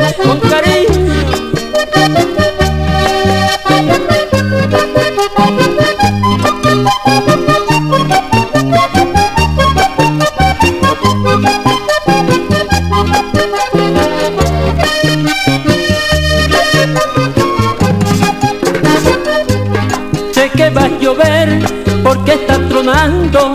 con cariño. Sé que va a llover porque está tronando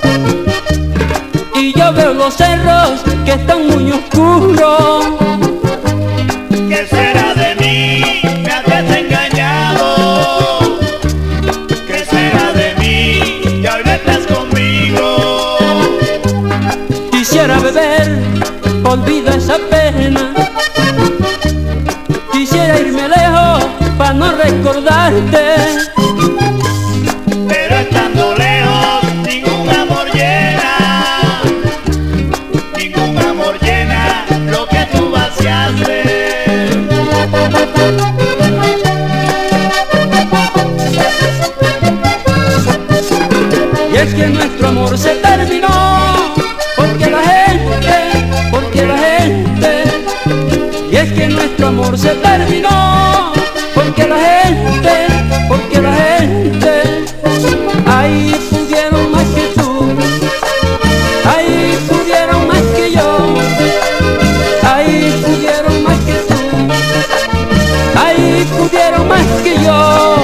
y yo veo los cerros que están muy oscuros. ¿Qué será de mí? Me has desengañado. ¿Qué será de mí? Ya hoy no estás conmigo. Quisiera beber, olvida esa pena. Quisiera irme lejos para no recordarte. Pero estando lejos, ningún amor llena. Ningún amor llena lo que tú vaciaste. Y es que nuestro amor se terminó porque la gente, y es que nuestro amor se terminó porque la gente, ahí pudieron más que tú, ahí pudieron más que yo, ahí pudieron más que tú, ahí pudieron más que yo.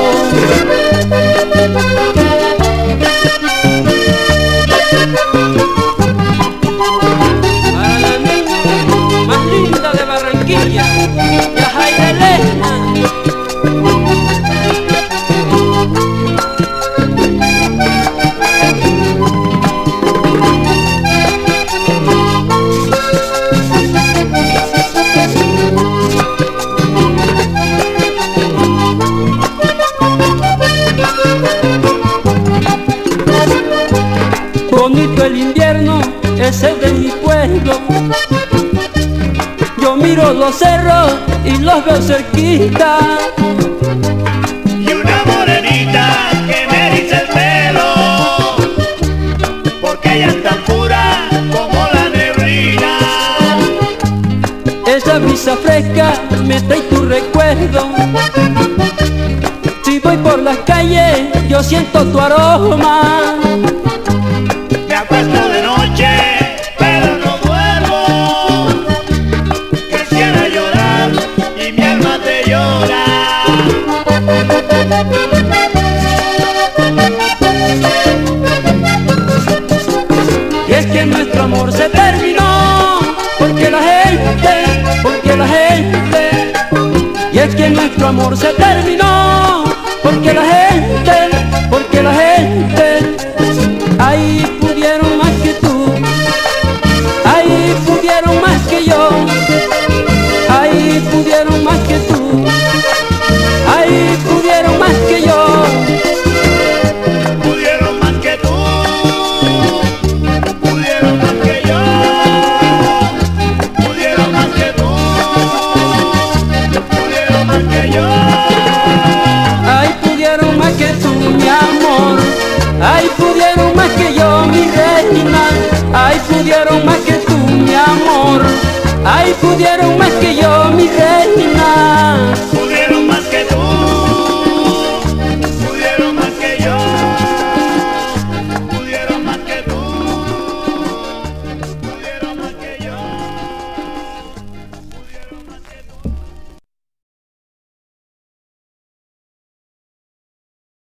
Para la niña más linda de Barranquilla, Yajaira Elena. Bonito el invierno, ese de mi pueblo. Yo miro los cerros y los veo cerquita. Y una morenita que me eriza el pelo, porque ella es tan pura como la neblina. Esa brisa fresca me trae tu recuerdo. Si voy por las calles yo siento tu aroma. Me acuesto de noche, pero no duermo. Quisiera llorar y mi alma te llora. Y es que nuestro amor se terminó porque la gente, y es que nuestro amor se terminó porque la gente, ahí pudieron más que tú, ahí pudieron más que yo, ahí pudieron más que tú, ahí pudieron más que yo. Pudieron más que tú, pudieron más que yo, pudieron más que tú, pudieron más que yo. Ay, pudieron más que tú, mi amor. Ay, pudieron más que yo, mi reina. Ay, pudieron más que tú, mi amor. Ay, pudieron más que yo,